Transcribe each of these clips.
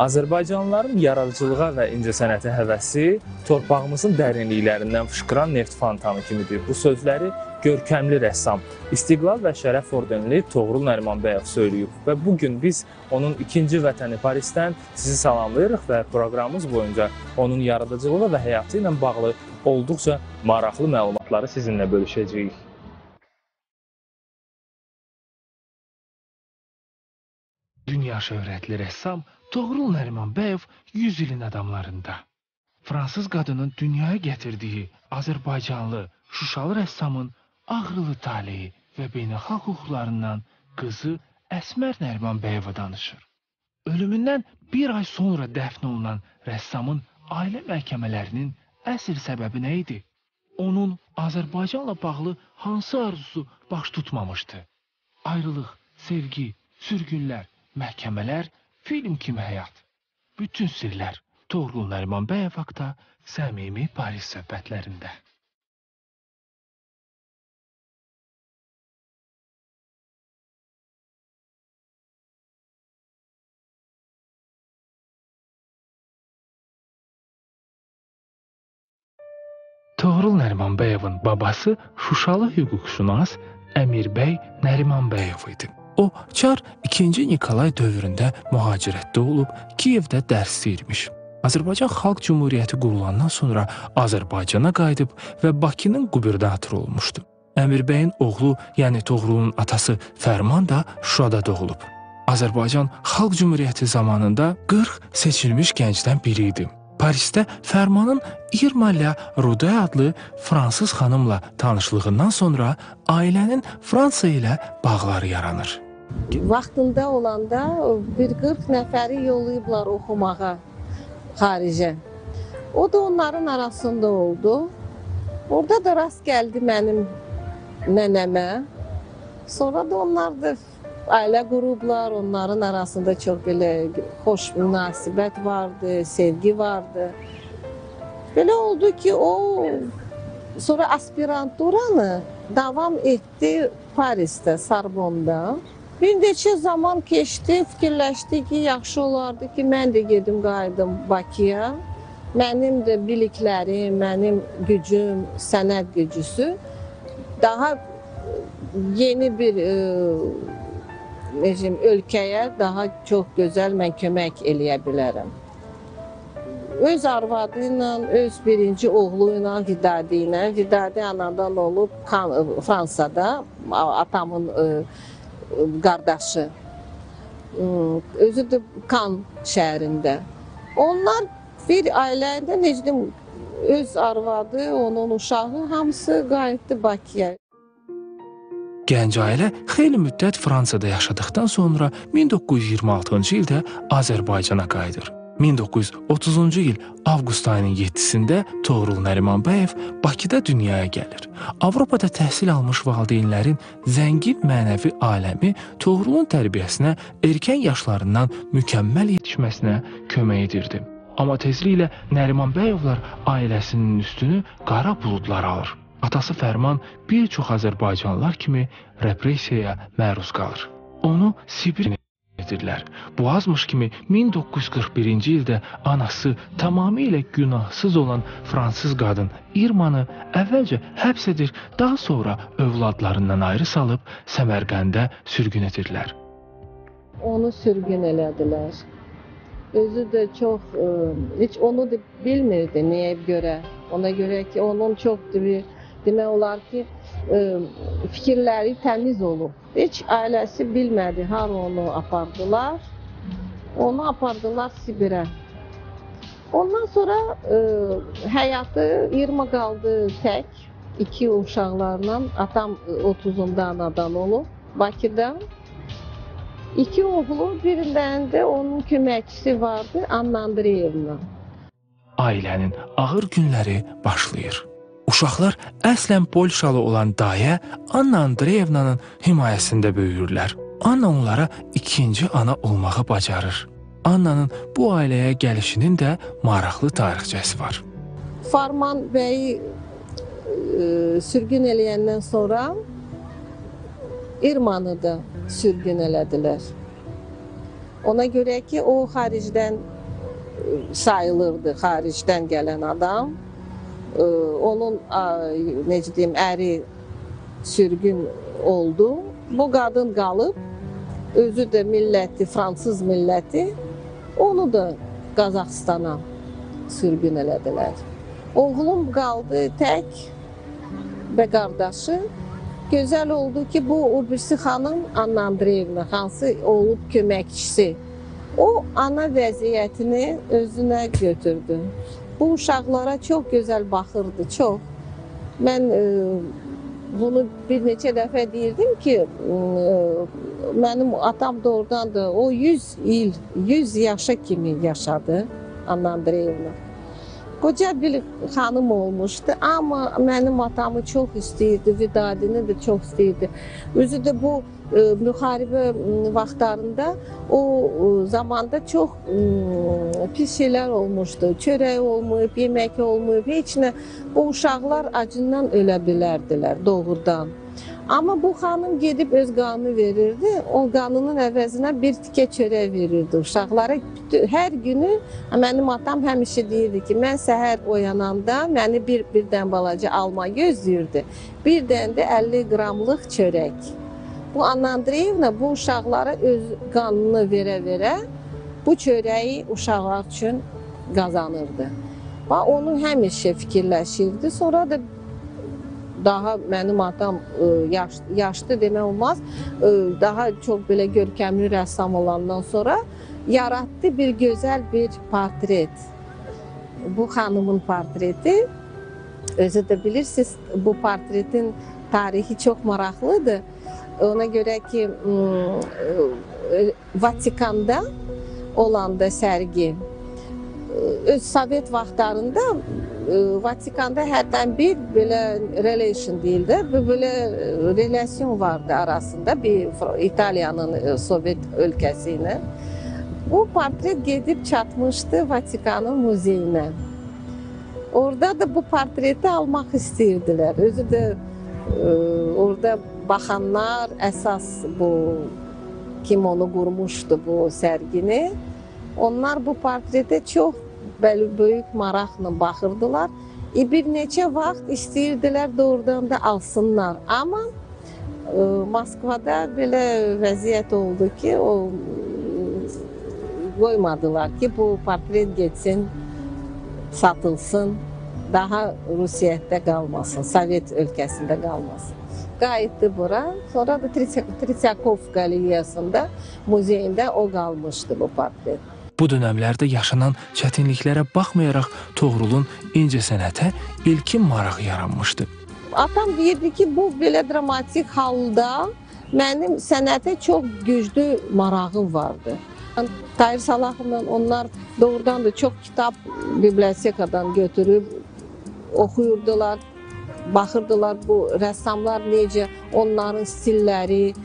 Azərbaycanlıların yaradıcılığa və incəsənətə həvəsi torpağımızın dərinliklərindən fışqıran neft fontanı kimidir. Bu sözləri görkəmli rəssam, İstiqlal və Şərəf ordenli Toğrul Nərimanbəyev söyləyib və bugün biz onun ikinci vətəni Parisdən sizi salamlayırıq və proqramımız boyunca onun yaradıcılığı və həyatı ilə bağlı olduqca maraqlı məlumatları sizinlə bölüşəcəyik. Dünya şöhrətli rəssam Toğrul Nərimanbəyev 100 ilin adamlarında. Fransız qadının dünyaya gətirdiyi Azərbaycanlı, Şuşalı rəssamın ağrılı taleyi və beynəlxalq hüquqlarından qızı Əsmər Nərimanbəyeva danışır. Ölümündən bir ay sonra dəfn olunan rəssamın ailə məhkəmələrinin əsl səbəbi nə idi? Onun Azərbaycanla bağlı hansı arzusu baş tutmamışdı? Ayrılıq, sevgi, sürgünlər, məhkəmələr, film kimi həyat. Bütün sirlər Toğrul Nərimanbəyev haqda səmimi Paris söhbətlərində. Toğrul Nərimanbəyevin babası Şuşalı hüquqşünas Əmirbəy Nərimanbəyev idi. O, Çar 2. Nikolay dövründə mühacirətdə olub, Kiyevdə dərs deyirmiş. Azərbaycan Xalq Cümhuriyyəti qurulandan sonra Azərbaycana qayıdıb və Bakının qubernatoru olmuşdu. Əmirbəyin oğlu, yəni Toğrulun atası Fərman da Şuşada doğulub. Azərbaycan Xalq Cümhuriyyəti zamanında 40 seçilmiş gəncdən biri idi. Parisdə Fərmanın İrma Ruday adlı fransız xanımla tanışlığından sonra ailənin Fransa ilə bağları yaranır. Vaxtında olanda bir 40 nəfəri yollayıblar oxumağa xaricə. O da onların arasında oldu. Orada da rast gəldi mənim nənəmə. Sonra da onlar da ailə qurublar, onların arasında çox belə xoş münasibət vardı, sevgi vardı. Belə oldu ki, o sonra aspiranturanı davam etdi Parisdə, Sorbonda. Bir neçə zaman keçdi, fikirləşdi ki, yaxşı olardı ki, mən də gedim qayıdım Bakıya. Mənim də biliklərim, mənim gücüm, sənət gücüsü daha yeni bir ölkəyə daha çox gözəl mən kömək eləyə bilərəm. Öz arvadı ilə, öz birinci oğlu ilə, Vidadi anadan olub Fransada, atamın qardaşı. Özü də Kan şəhərində. Onlar bir ailədə, necə öz arvadı, onun uşağı hamısı qayıtdı Bakıya. Gənc ailə xeyli müddət Fransada yaşadıqdan sonra 1926-cı ildə Azərbaycana qayıdır. 1930-cu il avqust ayının 7-sində Toğrul Nərimanbəyev Bakıda dünyaya gəlir. Avropada təhsil almış valideynlərin zəngin mənəvi aləmi Toğrulun tərbiyəsinə erkən yaşlarından mükəmməl yetişməsinə kömək edirdi. Amma tezliklə Nərimanbəyevlər ailəsinin üstünü qara buludlar alır. Atası Fərman bir çox Azərbaycanlılar kimi repressiyaya məruz qalır. Onu Sibirə edirlər. Bu azmış kimi 1941-ci ildə anası tamamilə günahsız olan fransız qadın İrmanı əvvəlcə həbs edir, daha sonra övladlarından ayrı salıb Səmərqəndə sürgün edirlər. Onu sürgün elədilər. Özü də çox, heç onu da bilmirdi niyə görə. Ona görə ki, onun çox demək olar ki, fikirləri təmiz olub. Heç ailəsi bilmədi, har onu apardılar. Onu apardılar Sibirə. Ondan sonra həyatı İrma qaldı tək, 2 uşaqlarla. Atam 30-unda anadan olub, Bakıda. 2 oğlu, birindən də onun köməkçisi vardı, Anna Andreyevna. Ailənin ağır günləri başlayır. Uşaqlar əslən Polşalı olan dayə Anna Andreyevnanın himayəsində böyüyürlər. Anna onlara ikinci ana olmağı bacarır. Annanın bu ailəyə gəlişinin də maraqlı tarixçəsi var. Fərman bəyi sürgün eləyəndən sonra İrmanı da sürgün elədilər. Ona görə ki, o xaricdən sayılırdı xaricdən gələn adam. Onun necə deyim, əri sürgün oldu. Bu qadın qalıb, özü də milləti, fransız milləti, onu da Qazaxstana sürgün elədilər. Oğlum qaldı tək və qardaşı. Gözəl oldu ki, bu o birisi xanım Anna Andreevna, hansı olub köməkçisi. O ana vəziyyətini özünə götürdü. Bu uşaqlara çox gözəl baxırdı, çox. Mən bunu bir neçə dəfə deyirdim ki, mənim atam doğrudan da o 100 il, 100 yaşa kimi yaşadı Anna Andreevna. Qoca bir xanım olmuşdu, amma mənim atamı çox istəyirdi, Vidadini də çox istəyirdi. Özü də bu müharibə vaxtlarında o zamanda çox pis şeylər olmuşdu. Çörək olmayıb, yemək olmayıb, heç nə. Bu uşaqlar acından ölə bilərdilər doğrudan. Amma bu xanım gedib öz qanını verirdi. O qanının əvəzinə bir tikə çörək verirdi uşaqlara. Hər günü mənim atam həmişə deyirdi ki, mən səhər oyananda məni birdən balaca alma gözləyirdi. Bir dənə də 50 qramlıq çörək. Bu Anna Andreevna bu uşaqlara öz qanını verə-verə bu çörəyi uşaqlar üçün qazanırdı. Və onu həmişə fikirləşirdi. Sonra da daha mənim atam yaşlı demək olmaz, daha çox belə görkəmli rəssam olandan sonra yaratdı bir gözəl bir portret. Bu xanımın portreti, özü də bilirsiniz, bu portretin tarihi çox maraqlıdır. Ona görə ki, Vatikanda olanda sərgi, öz Sovet vaxtlarında Vatikanda hərdən bir belə relation deyildi, belə relasyon vardı arasında bir İtaliyanın Sovet ölkəsi ilə. Bu portret gedib çatmışdı Vatikanın muzeyinə. Orada da bu portreti almaq istəyirdilər. Özü də orada baxanlar əsas bu kim onu qurmuşdu bu sərgini. Onlar bu portretə çox böyük maraqla baxırdılar. Bir neçə vaxt istəyirdilər doğrudan da alsınlar. Amma Moskvada belə vəziyyət oldu ki, qoymadılar ki, bu portret getsin, satılsın, daha Rusiyada qalmasın, Sovet ölkəsində qalmasın. Qayıtdı bura. Sonra da Trityakov qalereyasında, muzeyində o qalmışdı bu portret. Bu dönəmlərdə yaşanan çətinliklərə baxmayaraq Toğrulun incəsənətə ilkin marağı yaranmışdı. Atam deyirdi ki, bu belə dramatik halda mənim sənətə çox güclü marağım vardı. Tahir Salahovla onlar doğrudan da çox kitab bibliotekadan götürüb oxuyurdular, baxırdılar bu rəssamlar necə, onların stilləri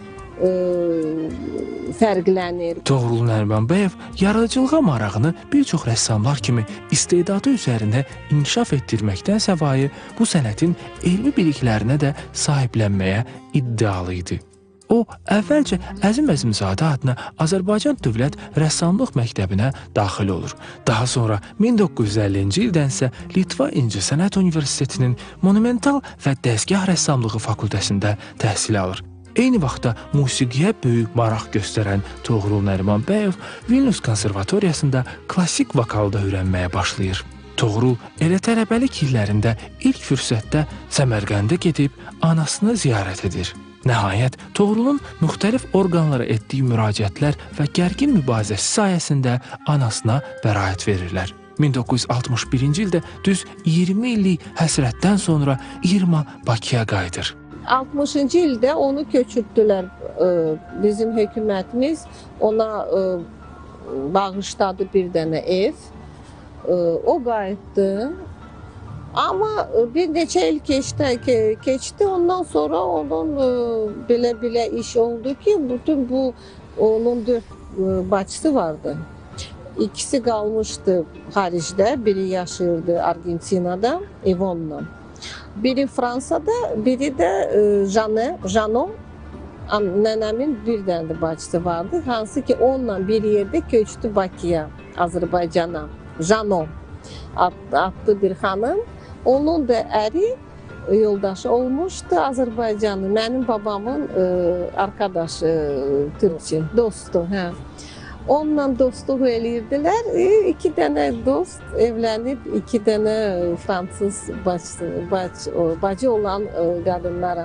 fərqlənir. Toğrul Nərimanbəyev yaradıcılığa marağını bir çox rəssamlar kimi istedadı üzərində inkişaf etdirməkdən səvayi bu sənətin elmi biliklərinə də sahiblənməyə iddialı idi. O, əvvəlcə Əzim Əzimzadə adına Azərbaycan Dövlət Rəssamlıq Məktəbinə daxil olur. Daha sonra 1950-ci ildən isə Litva İncəsənət Universitetinin Monumental və Dəzgah Rəssamlığı fakültəsində təhsil alır. Eyni vaxtda musiqiyə böyük maraq göstərən Toğrul Nərimanbəyev Vilnius konservatoriyasında klassik vokalda öyrənməyə başlayır. Toğrul elə tələbəlik illərində ilk fürsətdə Səmərqəndə gedib anasını ziyarət edir. Nəhayət, Toğrulun müxtəlif orqanlara etdiyi müraciətlər və gərgin mübarizəsi sayəsində anasına bəraət verirlər. 1961-ci ildə düz 20 illik həsrətdən sonra İrma Bakıya qayıdır. 60-cı ildə onu köçürtdülər. Bizim hökumətimiz ona bağışladı bir dənə ev. O qayıtdı. Amma bir neçə il keçdi. Ondan sonra onun belə iş oldu ki, bütün bu onun 4 bacısı vardı. İkisi qalmışdı xaricdə, biri yaşayırdı Argentinada, Ivonla. Biri Fransada, biri də Janon, nənəmin bir dənə bacısı vardı. Hansı ki, onunla bir yerdə köçdü Bakıya, Azərbaycana. Janon adlı bir xanım. Onun da əri yoldaşı olmuşdu Azərbaycanlı. Mənim babamın arkadaşı, Türkçe, dostu. Hə. Onunla dostluq eləyirdilər. İki dənə dost evlənib, iki dənə fransız bacı olan qadınlara.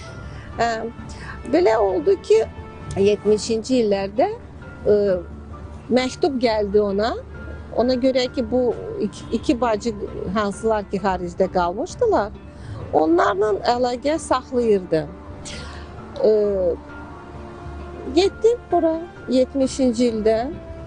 Belə oldu ki, 70-ci illərdə məktub gəldi ona. Ona görə ki, bu iki bacı hansılar ki, xaricdə qalmışdılar, onlarla əlaqə saxlayırdı. Getdim bura 70-ci ildə.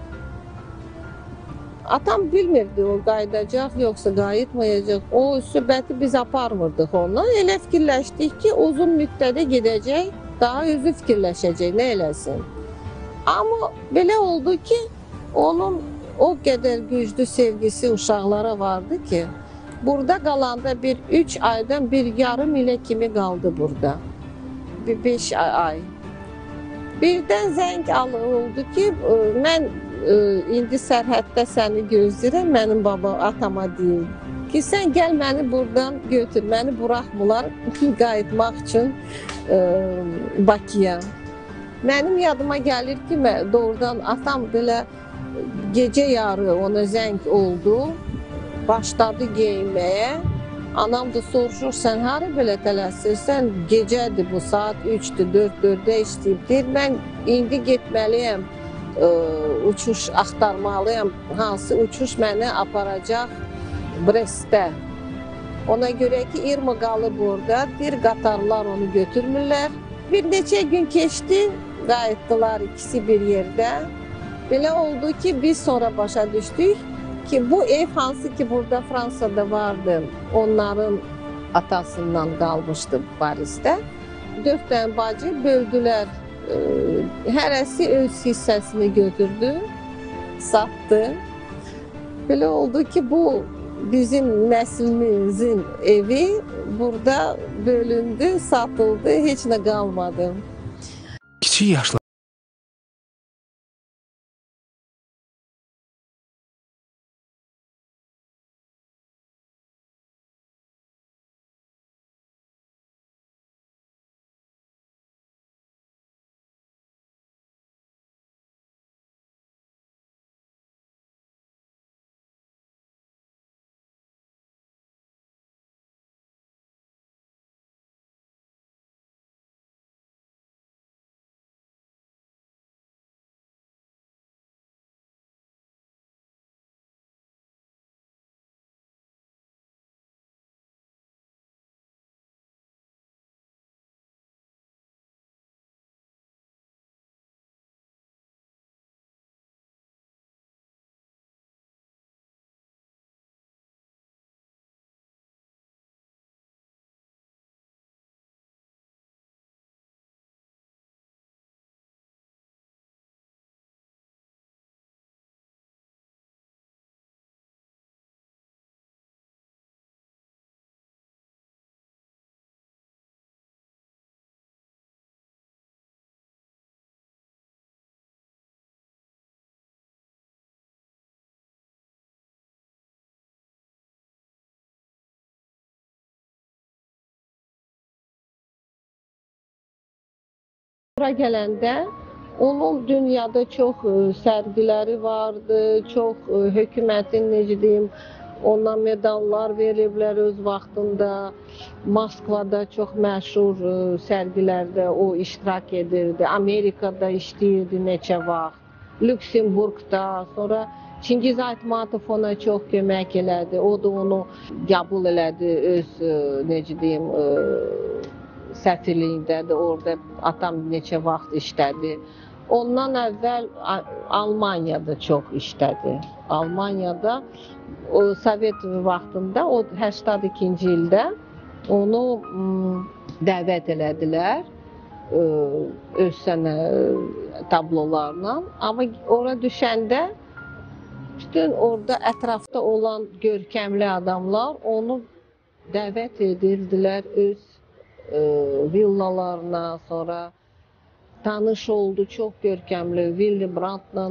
Atam bilmirdi o qayıdacaq, yoxsa qayıtmayacaq. O söhbəti biz aparmırdıq onunla. Elə fikirləşdik ki, uzun müddətə gedəcək, daha özü fikirləşəcək, nə eləsin. Amma belə oldu ki, onun o qədər güclü sevgisi uşaqlara vardı ki, burada qalanda bir 3 aydan bir yarım ilə kimi qaldı burada. Bir 5 ay. Birdən zəng oldu ki, mən indi sərhəddə səni gözləyirəm, mənim atama deyir ki, sən gəl məni buradan götür, məni buraxmırlar qayıtmaq üçün Bakıya. Mənim yadıma gəlir ki, doğrudan atam belə gecə yarı ona zəng oldu, başladı geyinməyə. Anam da soruşur, sən hara belə tələsirsən, gecədir bu, saat 3-dür, 4-də işləyib. Deyir, mən indi getməliyəm, uçuş axtarmalıyam, hansı uçuş məni aparacaq Brestdə. Ona görə ki, İrma qalıb orada, bir qatarlar onu götürmürlər. Bir neçə gün keçdi, qayıtdılar ikisi bir yerdə. Belə oldu ki, biz sonra başa düşdük ki, bu ev hansı ki burada Fransada vardı, onların atasından qalmışdı Parisdə. 4 dənə bacı böldülər, hərəsi öz hissəsini götürdü, satdı. Belə oldu ki, bu bizim nəslimizin evi burada bölündü, satıldı, heç nə qalmadı. Kiçik yaşlı Bura gələndə onun dünyada çox sərgiləri vardı, çox hökumətin, necə deyim, ona medallar veriblər öz vaxtında. Moskvada çox məşhur sərgilərdə o iştirak edirdi. Amerikada işləyirdi neçə vaxt. Lüksemburqda, sonra Çingiz Aytmatov ona çox kömək elədi. O da onu qəbul elədi öz, necə deyim, sətirliyindədir, orada atam neçə vaxt işlədi. Ondan əvvəl Almaniyada çox işlədi. Almaniyada o Sovet vaxtında, o 82-ci ildə onu dəvət elədilər öz sənə tablolarla. Amma ora düşəndə bütün orada ətrafda olan görkəmli adamlar onu dəvət edirdilər öz villalarına, sonra tanış oldu, çox görkəmli. Willy Brandt'la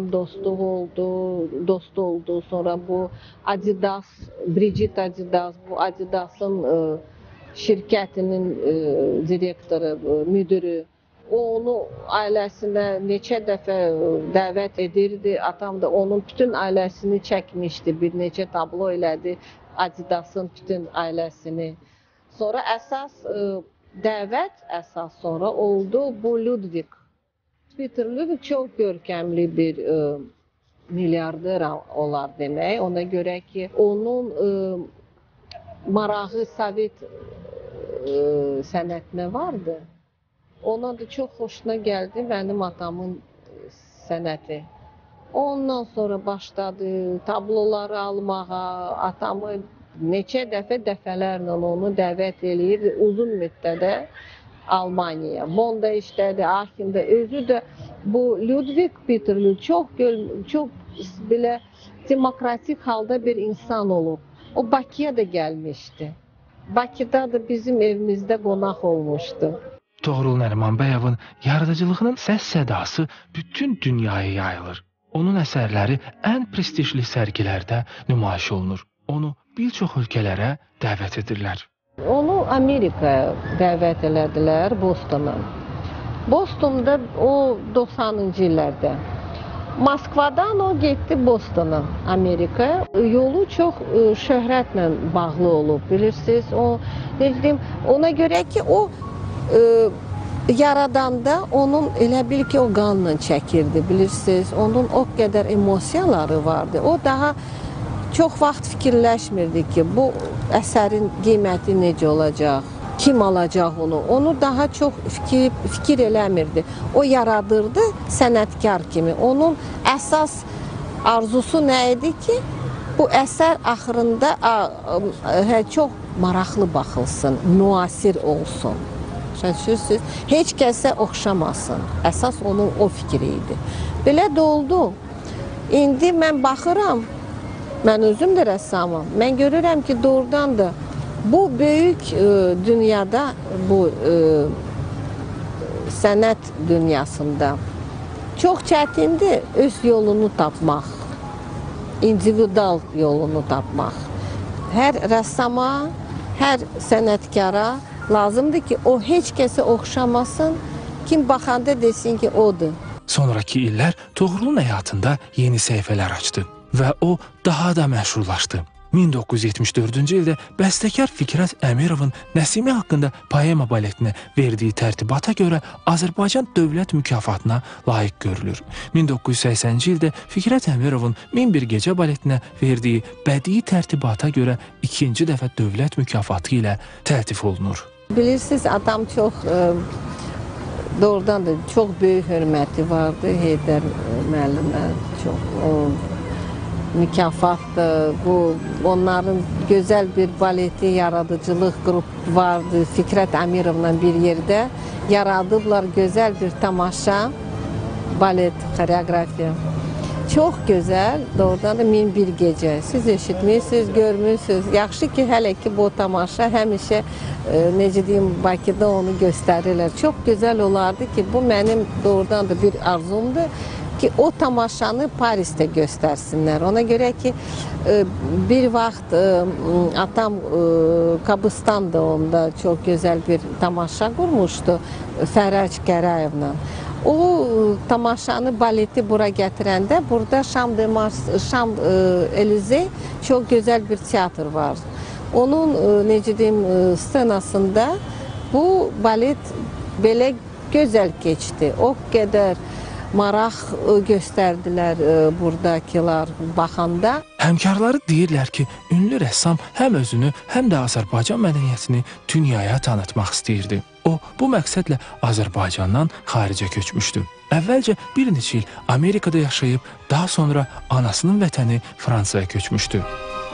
dost oldu. Sonra bu Adidas, Bridget Adidas, bu Adidas'ın şirkətinin direktoru, müdürü. O onu ailəsinə neçə dəfə dəvət edirdi. Atam da onun bütün ailəsini çəkmişdi. Bir neçə tablo elədi Adidas'ın bütün ailəsini. Sonra əsas dəvət sonra oldu bu Ludwig. Peter Ludwig çox görkəmli bir milyarder olar demək. Ona görə ki, onun marağı Sovet sənətinə vardı. Ona da çox xoşuna gəldi mənim atamın sənəti. Ondan sonra başladı tabloları almağa, atamı neçə dəfələrlə onu dəvət eləyir uzun müddətdə Almanyaya. Bonda işlədi, Aachen'də. Özü də bu Ludwig Peter Ludwig çox belə demokratik halda bir insan olub. O Bakıya da gəlmişdi. Bakıda da bizim evimizdə qonaq olmuşdu. Toğrul Nərimanbəyovun yaradıcılığının səs-sədası bütün dünyaya yayılır. Onun əsərləri ən prestijli sərgilərdə nümayiş olunur. Onu bir çox ölkələrə dəvət edirlər. Onu Amerikaya dəvət elədilər, Bostona. Bostonda o 90-cı illərdə. Moskvadan o getdi Bostona, Amerikaya. Yolu çox şöhrətlə bağlı olub, bilirsiniz. Ona görə ki, o yaradanda onun elə bil ki, o qanla çəkirdi, bilirsiniz. Onun o qədər emosiyaları vardı. O daha çox vaxt fikirləşmirdi ki, bu əsərin qiyməti necə olacaq, kim alacaq onu. Onu daha çox fikir eləmirdi. O yaradırdı sənətkar kimi. Onun əsas arzusu nə idi ki, bu əsər axırında çox maraqlı baxılsın, müasir olsun. Heç kəsə oxşamasın. Əsas onun o fikri idi. Belə də oldu. İndi mən baxıram, mən özüm də rəssamam. Mən görürəm ki, doğrudan da bu böyük dünyada, bu sənət dünyasında çox çətindir öz yolunu tapmaq, individual yolunu tapmaq. Hər rəssama, hər sənətkara lazımdır ki, o heç kəsə oxşamasın, kim baxanda desin ki, odur. Sonraki illər Toğrulun həyatında yeni səhifələr açdı və o daha da məşhurlaşdı. 1974-cü ildə bəstəkar Fikrət Əmirovun Nəsimi haqqında poema baletinə verdiyi tərtibata görə Azərbaycan Dövlət mükafatına layiq görülür. 1980-ci ildə Fikrət Əmirovun 1001 gecə baletinə verdiyi bədii tərtibata görə ikinci dəfə dövlət mükafatı ilə təltif olunur. Bilirsiniz, adam çox, doğrudan da çox böyük hörməti vardı Heydər müəllimə, çox mükafatdır. Bu, onların gözəl bir baleti, yaradıcılıq qrupu vardı. Fikrət Əmirovla bir yerdə yaradıblar gözəl bir tamaşa, balet, xoreografiya. Çox gözəl, doğrudan da 1001 gecə. Siz eşitmişsiniz, görmüşsünüz. Yaxşı ki, hələ ki bu tamaşa həmişə, necə deyim, Bakıda onu göstərirlər. Çox gözəl olardı ki, bu mənim doğrudan da bir arzumdur ki, o tamaşanı Parisdə göstərsinlər. Ona görə ki, bir vaxt atam Qabıstan da onda çox gözəl bir tamaşa qurmuşdu Fərəc Qərayevlə. O tamaşanı, baleti bura gətirəndə, burada Şam Elize çox gözəl bir teatr var. Onun, necə deyim, scenasında bu balet belə gözəl keçdi. O qədər maraq göstərdilər buradakılar baxanda. Həmkarları deyirlər ki, ünlü rəssam həm özünü, həm də Azərbaycan mədəniyyətini dünyaya tanıtmaq istəyirdi. O, bu məqsədlə Azərbaycandan xaricə köçmüşdü. Əvvəlcə bir neçə il Amerikada yaşayıb, daha sonra anasının vətəni Fransaya köçmüşdü.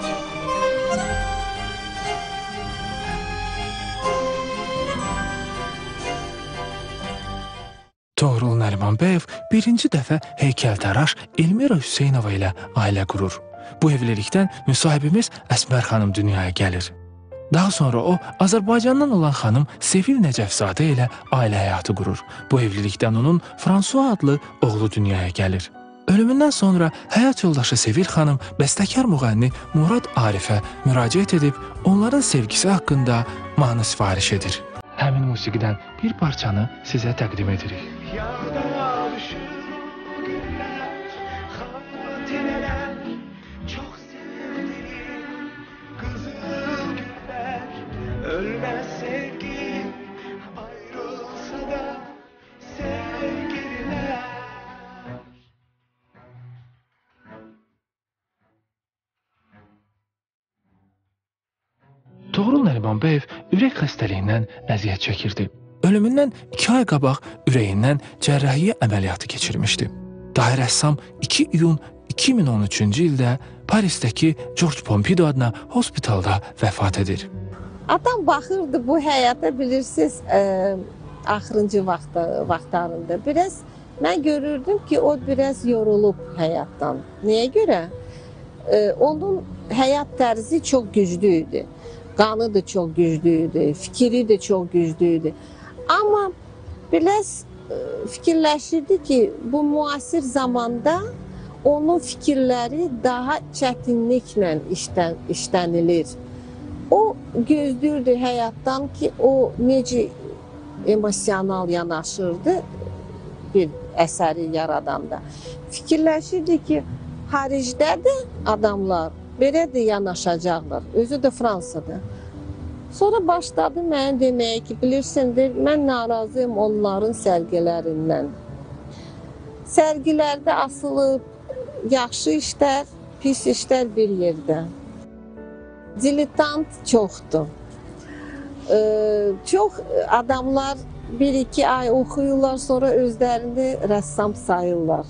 Toğrul Nərimanbəyov birinci dəfə heykəltaraş Elmira Hüseynova ilə ailə qurur. Bu evlilikdən müsahibimiz Əsmər xanım dünyaya gəlir. Daha sonra o, Azərbaycandan olan xanım Sevil Nəcəfzadə ilə ailə həyatı qurur. Bu evlilikdən onun François adlı oğlu dünyaya gəlir. Ölümündən sonra həyat yoldaşı Sevil xanım bəstəkar müğənni Murad Arifə müraciət edib onların sevgisi haqqında mahnı sifariş edir. Həmin musiqidən bir parçanı sizə təqdim edirik. Ölmez sevgi, ayrılsa da sevgililer. Toğrul Nərimanbəyev ürək xəstəliyindən əziyyət çəkirdi. Ölümündən 2 ay qabaq ürəyindən cərrahiyyə əməliyyatı keçirmişdi. Dahi rəssam 2 iyun 2013-cü ildə Parisdəki George Pompidou adına hospitalda vəfat edir. Adam baxırdı bu həyata, bilirsiniz, axırıncı vaxtlarında. Biraz mən görürdüm ki, o biraz yorulub həyatdan. Niyə görə? Onun həyat tərzi çox güclü idi. Qanı da çox güclü idi, fikri də çox güclü idi. Amma biraz fikirləşirdi ki, bu müasir zamanda onun fikirləri daha çətinliklə işlənilir. O gözləyirdi həyatdan ki, o necə emosional yanaşırdı bir əsəri yaradanda. Fikirləşirdi ki, xaricdə də adamlar belə də yanaşacaqlar. Özü də Fransada. Sonra başladı mənə deməyə ki, bilirsindir, mən narazıyım onların sərgilərindən. Sərgilərdə asılıb yaxşı işlər, pis işlər bir yerdə. Dilettant çoxdur. Çox adamlar 1-2 ay oxuyurlar, sonra özlərini rəssam sayırlar.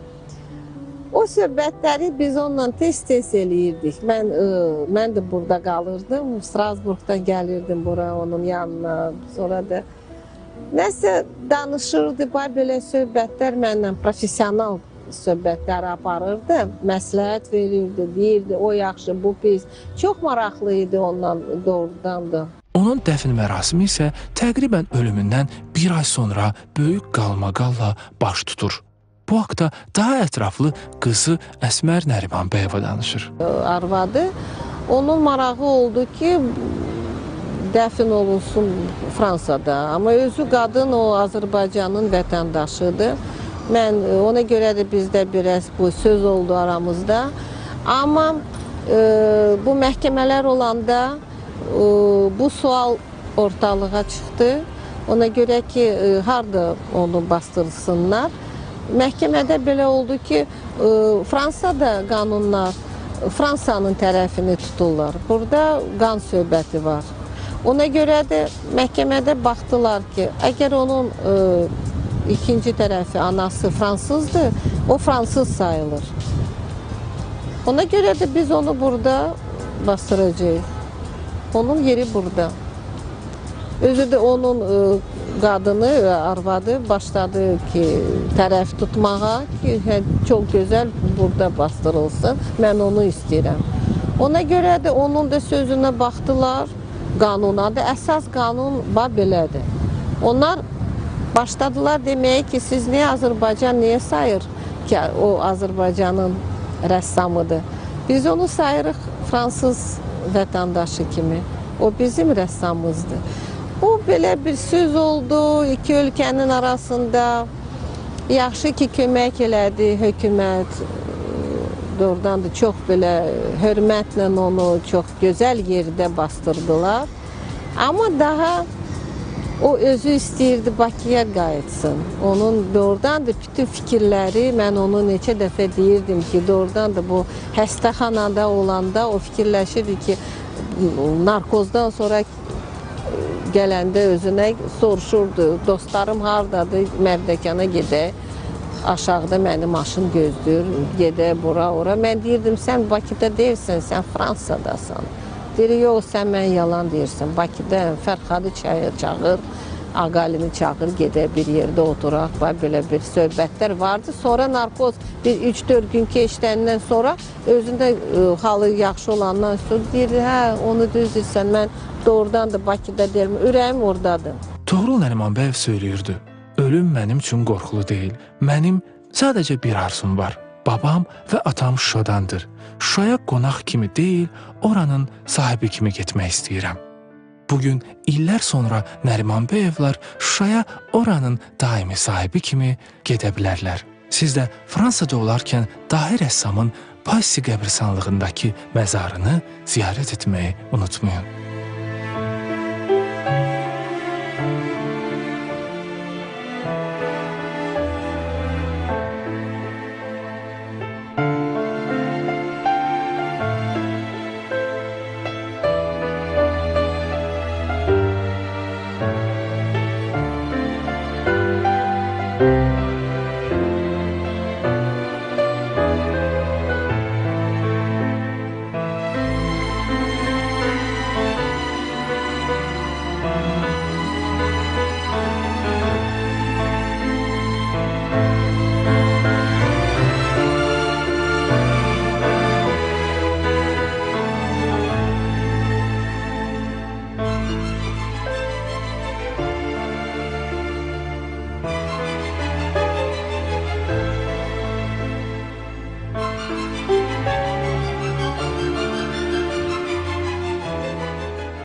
O söhbətləri biz onunla tez-tez eləyirdik. Mən də burada qalırdım, Strasburqdan gəlirdim bura onun yanına. Sonra da nəsə danışırdı, belə söhbətlər mənlə professional söhbətləri aparırdı, məsləhət verirdi, deyirdi, o yaxşı, bu pis. Çox maraqlı idi ondan doğrudan da. Onun dəfn mərasimi isə təqribən ölümündən 1 ay sonra böyük qalmaqalla baş tutur. Bu haqda daha ətraflı qızı Əsmər Nərimanbəyeva danışır. Arvadı, onun marağı oldu ki, dəfn olunsun Fransada. Amma özü qadın, o Azərbaycanın vətəndaşıdır. Mən ona görə də bizdə biraz bu söz oldu aramızda. Amma bu məhkəmələr olanda bu sual ortalığa çıxdı. Ona görə ki, harda onu bastırsınlar. Məhkəmədə belə oldu ki, Fransada qanunlar Fransanın tərəfini tuturlar. Burada qan söhbəti var. Ona görə də məhkəmədə baxdılar ki, əgər onun ikinci tərəfi, anası fransızdır, o fransız sayılır. Ona görə də biz onu burada bastıracağıq. Onun yeri burada. Özü də onun qadını, arvadı başladı ki, tərəf tutmağa ki, çox gözəl burada bastırılsın. Mən onu istəyirəm. Ona görə də onun da sözünə baxdılar, qanuna da. Əsas qanun belədir. Onlar başladılar deməyə ki, siz niyə Azərbaycan niyə sayır ki, o Azərbaycanın rəssamıdır. Biz onu sayırıq fransız vətəndaşı kimi. O bizim rəssamımızdır. Bu belə bir söz oldu iki ölkənin arasında. Yaxşı ki, kömək elədi hökumət. Doğrudan da çox belə hörmətlə onu çox gözəl yerdə bastırdılar. Amma daha o özü istəyirdi Bakıya qayıtsın. Onun doğrudan da bütün fikirləri, mən onu neçə dəfə deyirdim ki, doğrudan da bu xəstəxanada olanda o fikirləşirdi ki, narkozdan sonra gələndə özünə soruşurdu, dostlarım hardadır, Mərdəkana gedək, aşağıda mənim maşın gözləyir, gedək bura, ora. Mən deyirdim, sən Bakıda deyirsən, sən Fransadasan. Deyir, yox, sən mən yalan deyirsən, Bakıda Fərxadı çayı çağır, Aqalini çağır, gedək bir yerdə oturaq, belə bir söhbətlər vardı. Sonra narkoz bir 3-4 gün keçdəndən sonra özündə halı yaxşı olandan sonra deyirdi, hə, onu düz deyirsən, mən doğrudan da Bakıda deyirəm, ürəyim oradadır. Toğrul Nərimanbəyev söylüyürdü. Ölüm mənim üçün qorxulu deyil. Mənim sadəcə bir arzum var. Babam və atam Şuşadandır. Şuşaya qonaq kimi deyil, oranın sahibi kimi getmək istəyirəm. Bugün illər sonra Nərimanbəyevlər Şuşaya oranın daimi sahibi kimi gedə bilərlər. Siz də Fransada olarkən dahi rəssamın Passy qəbristanlığındakı məzarını ziyarət etməyi unutmayın.